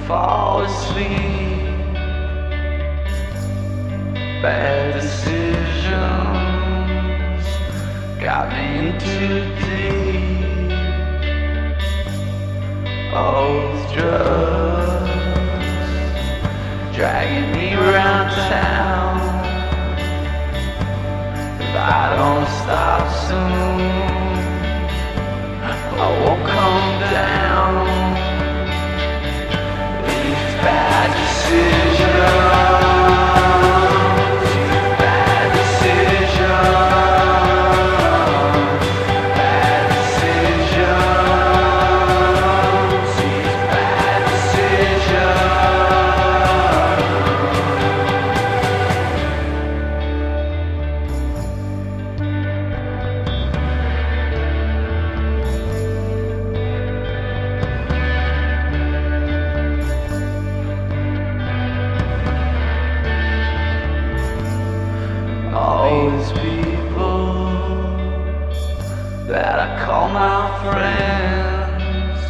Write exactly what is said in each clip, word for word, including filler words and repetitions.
fall asleep. Bad decisions got me in too deep. Old drugs dragging me around town. If I don't stop soon, I won't come down. These bad decisions. All these people that I call my friends,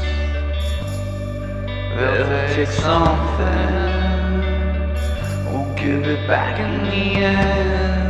they'll take something, won't give it back in the end.